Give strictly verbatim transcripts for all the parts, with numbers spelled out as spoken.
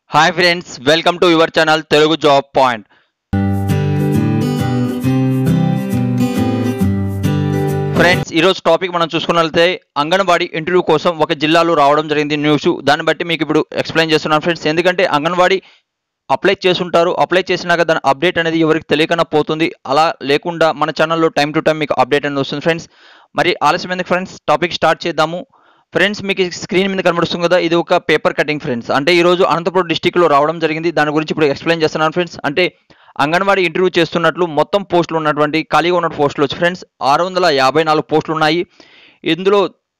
Hi friends, welcome to your channel Telugu Job Point. Friends ఈరోజు topic మనం చూసుకున్నట్లయితే anganwadi interview కోసం ఒక జిల్లాలో రావడం జరిగింది న్యూస్. దాన్ని బట్టి మీకు ఇప్పుడు ఎక్స్ప్లెయిన్ చేస్తున్నాను ఫ్రెండ్స్. ఎందుకంటే అంగన్వాడీ అప్లై చేసుంటారు, అప్లై చేసినాక దాని అప్డేట్ అనేది ఎవరికి తెలియకుండా పోతుంది. అలా లేకుండా మన ఛానల్లో టైం టు టైం మీకు అప్డేట్ అనేది వస్తుంది ఫ్రెండ్స్. మరి ఆలస్యం ఎందుకు ఫ్రెండ్స్, టాపిక్ స్టార్ట్ చేద్దాము. ఫ్రెండ్స్ మీకు స్క్రీన్ మీద కనబడుతుంది కదా, ఇది ఒక పేపర్ కటింగ్ ఫ్రెండ్స్. అంటే ఈరోజు అనంతపురం డిస్టిక్లో రావడం జరిగింది. దాని గురించి ఇప్పుడు ఎక్స్ప్లెయిన్ చేస్తున్నాను ఫ్రెండ్స్. అంటే అంగన్వాడీ ఇంటర్వ్యూ చేస్తున్నట్లు మొత్తం పోస్టులు ఉన్నటువంటి ఖాళీగా ఉన్న పోస్టులు వచ్చి ఫ్రెండ్స్ ఆరు వందల యాభై నాలుగు పోస్టులు ఉన్నాయి. ఇందులో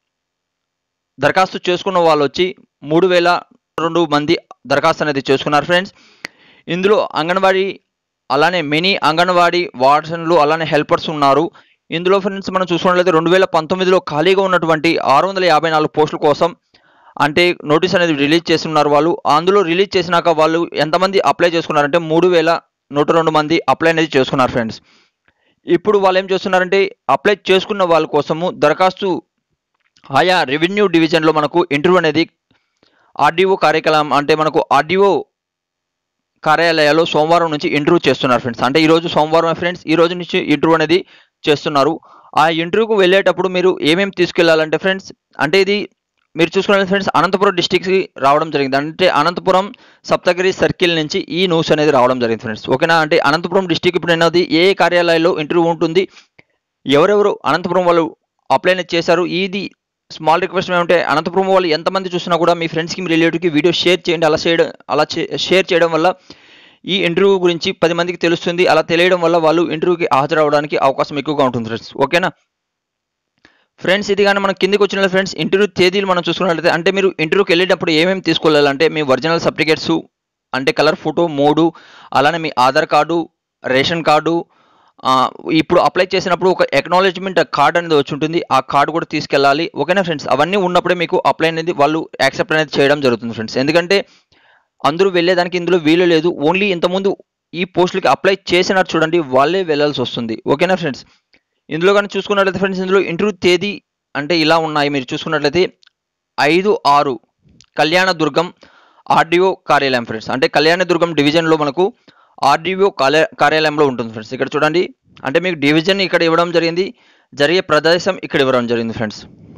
దరఖాస్తు చేసుకున్న వాళ్ళు వచ్చి మూడు వేల రెండు మంది దరఖాస్తు అనేది చేసుకున్నారు ఫ్రెండ్స్. ఇందులో అంగన్వాడీ అలానే మినీ అంగన్వాడీ వార్డన్లు అలానే హెల్పర్స్ ఉన్నారు. ఇందులో ఫ్రెండ్స్ మనం చూసుకున్నట్లయితే రెండు వేల పంతొమ్మిదిలో ఖాళీగా ఉన్నటువంటి ఆరు వందల యాభై నాలుగు పోస్టుల కోసం అంటే నోటీస్ అనేది రిలీజ్ చేస్తున్నారు వాళ్ళు. అందులో రిలీజ్ చేసినాక వాళ్ళు ఎంతమంది అప్లై చేసుకున్నారంటే మూడు వేల నూట రెండు మంది అప్లై అనేది చేసుకున్నారు ఫ్రెండ్స్. ఇప్పుడు వాళ్ళు ఏం చేస్తున్నారంటే అప్లై చేసుకున్న వాళ్ళ కోసము దరఖాస్తు ఆయా రెవెన్యూ డివిజన్లో మనకు ఇంటర్వ్యూ అనేది ఆర్డీఓ కార్యక్రమం అంటే మనకు ఆర్డీఓ కార్యాలయాల్లో సోమవారం నుంచి ఇంటర్వ్యూ చేస్తున్నారు ఫ్రెండ్స్. అంటే ఈరోజు సోమవారం ఫ్రెండ్స్, ఈ రోజు నుంచి ఇంటర్వ్యూ అనేది చేస్తున్నారు. ఆ ఇంటర్వ్యూకు వెళ్ళేటప్పుడు మీరు ఏమేమి తీసుకెళ్లాలంటే ఫ్రెండ్స్, అంటే ఇది మీరు చూసుకున్న ఫ్రెండ్స్ అనంతపురం డిస్టిక్కి రావడం జరిగింది. అంటే అనంతపురం సప్తగిరి సర్కిల్ నుంచి ఈ న్యూస్ అనేది రావడం జరిగింది ఫ్రెండ్స్. ఓకేనా. అంటే అనంతపురం డిస్టిక్ ఇప్పుడు అనేది ఏ కార్యాలయాల్లో ఇంటర్వ్యూ ఉంటుంది, ఎవరెవరు అనంతపురం వాళ్ళు అప్లై అనేది చేశారు. ఇది స్మాల్ రిక్వెస్ట్ ఏమంటే అనంతపురం వాళ్ళు ఎంతమంది చూసినా కూడా మీ ఫ్రెండ్స్కి మీ రిలేటివ్కి వీడియో షేర్ చేయండి. అలా చేయడం అలా షేర్ చేయడం వల్ల ఈ ఇంటర్వ్యూ గురించి పది మందికి తెలుస్తుంది. అలా తెలియడం వల్ల వాళ్ళు ఇంటర్వ్యూకి హాజరవడానికి అవకాశం ఎక్కువగా ఉంటుంది ఫ్రెండ్స్. ఓకేనా ఫ్రెండ్స్. ఇది కానీ మనం కిందికి వచ్చిన ఫ్రెండ్స్ ఇంటర్వ్యూ తేదీలు మనం చూసుకున్నట్లయితే అంటే మీరు ఇంటర్వ్యూకి వెళ్ళేటప్పుడు ఏమేమి తీసుకెళ్ళాలంటే మీ ఒరిజినల్ సర్టిఫికేట్స్ అంటే కలర్ ఫోటో మూడు, అలానే మీ ఆధార్ కార్డు, రేషన్ కార్డు, ఇప్పుడు అప్లై చేసినప్పుడు ఒక ఎక్నాలెడ్జ్మెంట్ కార్డ్ అనేది వచ్చి ఉంటుంది, ఆ కార్డు కూడా తీసుకెళ్ళాలి. ఓకేనా ఫ్రెండ్స్. అవన్నీ ఉన్నప్పుడే మీకు అప్లై అనేది వాళ్ళు యాక్సెప్ట్ అనేది చేయడం జరుగుతుంది ఫ్రెండ్స్. ఎందుకంటే అందరూ వెళ్ళేదానికి ఇందులో వీలు లేదు. ఓన్లీ ఇంతకుముందు ఈ పోస్టులకి అప్లై చేసినట్టు చూడండి వాళ్ళే వెళ్ళాల్సి వస్తుంది. ఓకేనా ఫ్రెండ్స్. ఇందులో కానీ చూసుకున్నట్లయితే ఫ్రెండ్స్ ఇందులో ఇంటర్వ్యూ తేదీ అంటే ఇలా ఉన్నాయి. మీరు చూసుకున్నట్లయితే ఐదు ఆరు కళ్యాణదుర్గం ఆర్డీఓ కార్యాలయం ఫ్రెండ్స్. అంటే కళ్యాణదుర్గం డివిజన్లో మనకు ఆర్డీఓ కార్యాలయంలో ఉంటుంది ఫ్రెండ్స్. ఇక్కడ చూడండి, అంటే మీకు డివిజన్ ఇక్కడ ఇవ్వడం జరిగింది, జరిగే ప్రదేశం ఇక్కడ ఇవ్వడం జరిగింది ఫ్రెండ్స్.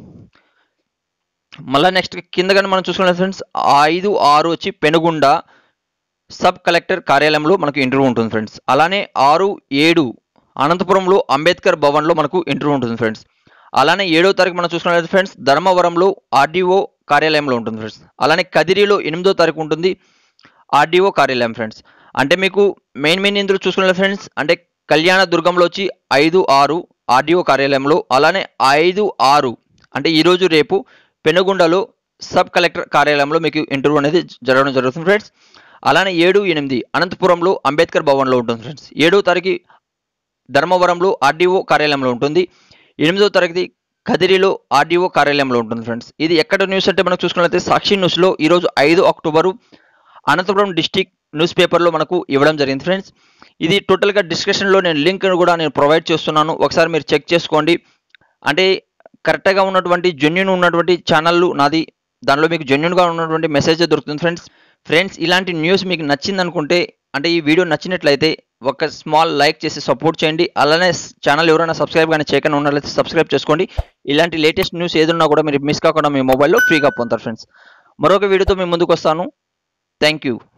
మళ్ళీ నెక్స్ట్ కింద కానీ మనం చూసుకున్న ఫ్రెండ్స్ ఐదు ఆరు వచ్చి పెనుగొండ సబ్ కలెక్టర్ కార్యాలయంలో మనకు ఇంటర్వ్యూ ఉంటుంది ఫ్రెండ్స్. అలానే ఆరు ఏడు అనంతపురంలో అంబేద్కర్ భవన్లో మనకు ఇంటర్వ్యూ ఉంటుంది ఫ్రెండ్స్. అలానే ఏడో తారీఖు మనం చూసుకున్నట్లయితే ఫ్రెండ్స్ ధర్మవరంలో ఆర్డీఓ కార్యాలయంలో ఉంటుంది ఫ్రెండ్స్. అలానే కదిరిలో ఎనిమిదో తారీఖు ఉంటుంది ఆర్డీఓ కార్యాలయం ఫ్రెండ్స్. అంటే మీకు మెయిన్ మెయిన్ ఇందులో చూసుకున్న ఫ్రెండ్స్ అంటే కళ్యాణదుర్గంలో వచ్చి ఐదు ఆరు ఆర్డీఓ కార్యాలయంలో, అలానే ఐదు ఆరు అంటే ఈరోజు రేపు పెనుగొండలో సబ్ కలెక్టర్ కార్యాలయంలో మీకు ఇంటర్వ్యూ అనేది జరగడం జరుగుతుంది ఫ్రెండ్స్. అలానే ఏడు ఎనిమిది అనంతపురంలో అంబేద్కర్ భవన్లో ఉంటుంది ఫ్రెండ్స్. ఏడో తారీఖు ధర్మవరంలో ఆర్డీఓ కార్యాలయంలో ఉంటుంది. ఎనిమిదో తరగతి కదిరిలో ఆర్డీఓ కార్యాలయంలో ఉంటుంది ఫ్రెండ్స్. ఇది ఎక్కడ న్యూస్ అంటే మనకు చూసుకున్నట్లయితే సాక్షి న్యూస్లో ఈరోజు ఐదు అక్టోబరు అనంతపురం డిస్టిక్ న్యూస్ పేపర్లో మనకు ఇవ్వడం జరిగింది ఫ్రెండ్స్. ఇది టోటల్గా డిస్క్రిప్షన్లో నేను లింక్ కూడా నేను ప్రొవైడ్ చేస్తున్నాను, ఒకసారి మీరు చెక్ చేసుకోండి. అంటే కరెక్ట్గా ఉన్నటువంటి జెన్యూన్ ఉన్నటువంటి ఛానళ్ళు నాది, దానిలో మీకు జెన్యూన్గా ఉన్నటువంటి మెసేజ్ దొరుకుతుంది ఫ్రెండ్స్. ఫ్రెండ్స్ ఇలాంటి న్యూస్ మీకు నచ్చింది అనుకుంటే అంటే ఈ వీడియో నచ్చినట్లయితే ఒక స్మాల్ లైక్ చేసి సపోర్ట్ చేయండి. అలానే ఛానల్ ఎవరైనా సబ్స్క్రైబ్ కానీ చేయకుండా ఉన్నట్లయితే సబ్స్క్రైబ్ చేసుకోండి. ఇలాంటి లేటెస్ట్ న్యూస్ ఏదున్నా కూడా మీరు మిస్ కాకుండా మీ మొబైల్లో ఫ్రీగా పొందుతారు ఫ్రెండ్స్. మరొక వీడియోతో మీ ముందుకు వస్తాను. Thank you.